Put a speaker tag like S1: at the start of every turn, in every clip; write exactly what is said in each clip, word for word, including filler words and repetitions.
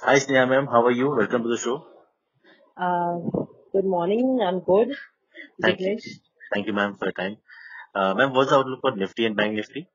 S1: Hi Sneha ma'am, how are you? Welcome to the show.
S2: Uh, Good morning. I'm good.
S1: Thank you.
S2: Vignesh.
S1: Thank you ma'am for your time. Uh, ma'am, what's the outlook for Nifty and Bank Nifty?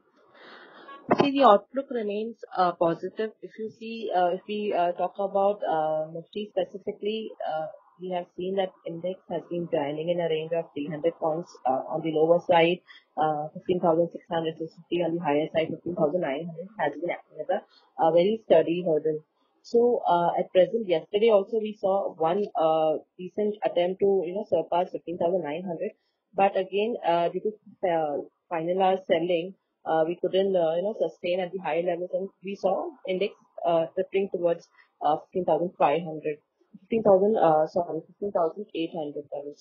S2: See, the outlook remains uh, positive. If you see, uh, if we uh, talk about uh, Nifty specifically, uh, we have seen that index has been trending in a range of three hundred points uh, on the lower side, uh, fifteen thousand six hundred fifty on the higher side, fifteen thousand nine hundred has been acting as a, a very steady hurdle. So uh, at present, yesterday also we saw one uh, decent attempt to you know surpass fifteen thousand nine hundred, but again uh, due to uh, finalized selling, uh, we couldn't uh, you know sustain at the high levels, and we saw index uh, drifting towards uh, fifteen thousand five hundred, fifteen thousand uh, sorry fifteen thousand eight hundred levels.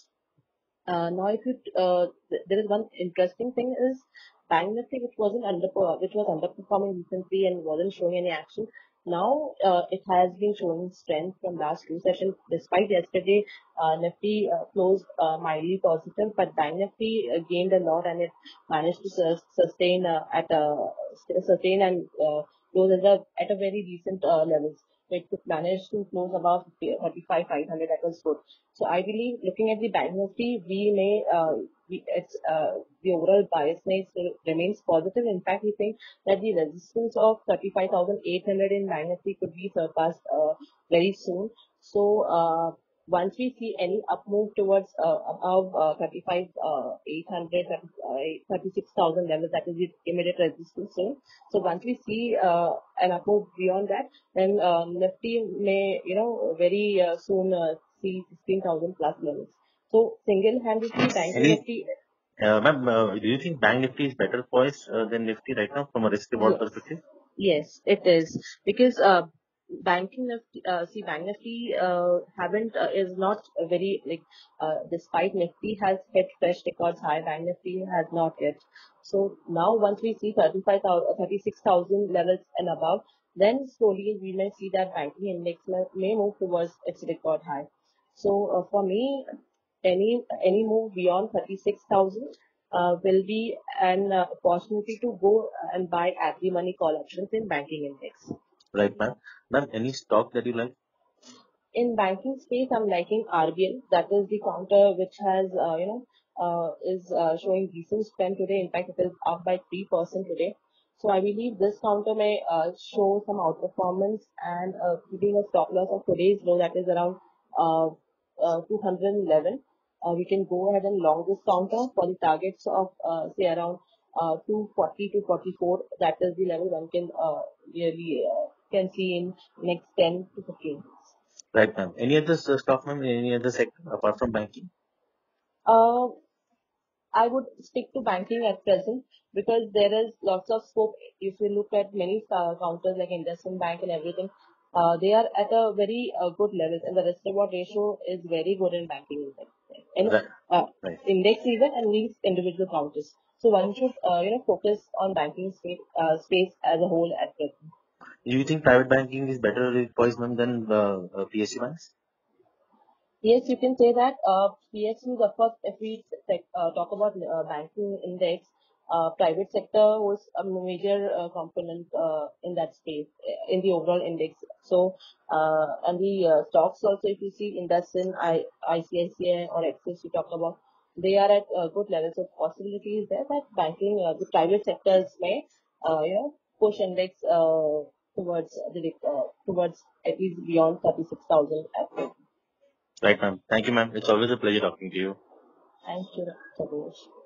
S2: Uh, now, if you uh, th- there is one interesting thing is Bank Nifty, which wasn't under which was underperforming recently and wasn't showing any action. Now uh, it has been showing strength from last two sessions. Despite yesterday, uh, Nifty uh, closed uh, mildly positive, but Bank Nifty uh, gained a lot and it managed to sus- sustain uh, at a sustain and uh, close at a at a very decent uh, levels. So it could manage to close above thirty-five five hundred. That was good. So I believe looking at the Bank Nifty, we may, uh, we, it's, uh, the overall bias may still remains positive. In fact, we think that the resistance of thirty-five thousand eight hundred in Bank Nifty could be surpassed uh, very soon. So uh, once we see any up move towards uh, above uh, thirty-five uh, eight hundred, thirty-six thousand levels, that is the immediate resistance zone. So once we see uh, an up move beyond that, then um, Nifty may, you know, very uh, soon uh, see sixteen thousand plus levels. So single-handedly, Bank
S1: Any,
S2: Nifty,
S1: uh, ma'am, uh, do you think Bank Nifty is better poised uh, than Nifty right now from a risk reward
S2: yes,
S1: perspective?
S2: yes, it is because uh, banking Nifty, uh, see, Bank Nifty uh, haven't uh, is not a very like uh, despite Nifty has hit fresh records high, Bank Nifty has not yet. So now once we see thirty-five thousand, thirty-six thousand levels and above, then slowly we may see that banking index may, may move towards its record high. So uh, for me, any any move beyond thirty-six thousand uh, will be an uh, opportunity to go and buy at the money call options in banking index.
S1: Right, ma'am. Ma'am, any stock that you like?
S2: In banking space, I'm liking R B L. That is the counter which has, uh, you know, uh, is uh, showing decent strength today. In fact, it is up by three percent today. So I believe this counter may uh, show some outperformance and uh, keeping a stop loss of today's low, that is around uh, uh, two hundred eleven. Uh, we can go ahead and long this counter for the targets of uh, say around uh, two forty to forty-four. That is the level one can uh, really uh, can see in next ten to fifteen.
S1: Right, ma'am. Any other uh, stock, ma'am, in any other sector apart from banking?
S2: Uh, I would stick to banking at present because there is lots of scope. If you look at many uh, counters like investment bank and everything, uh, they are at a very uh, good level, and the risk reward ratio is very good in banking index, in
S1: Right,
S2: uh,
S1: right.
S2: index even and these individual counters. So one should uh, you know focus on banking space, uh, space as a whole at present.
S1: Do you think private banking is better poised, ma'am, than uh, uh, P S U banks?
S2: Yes, you can say that. Uh, P S Us, of course, if we sec- uh, talk about uh, banking index, uh, private sector was a major uh, component uh, in that space, uh, in the overall index. So, uh, and the uh, stocks also, if you see IndusInd, I, ICICI or Axis, you talk about, they are at uh, good levels. So, possibility is there that banking, uh, the private sectors may, uh, you know, push index uh, towards the uh, towards at least beyond thirty-six thousand.
S1: Right, ma'am. Thank you, ma'am. It's always a pleasure talking to you.
S2: Thank you, Sabosh.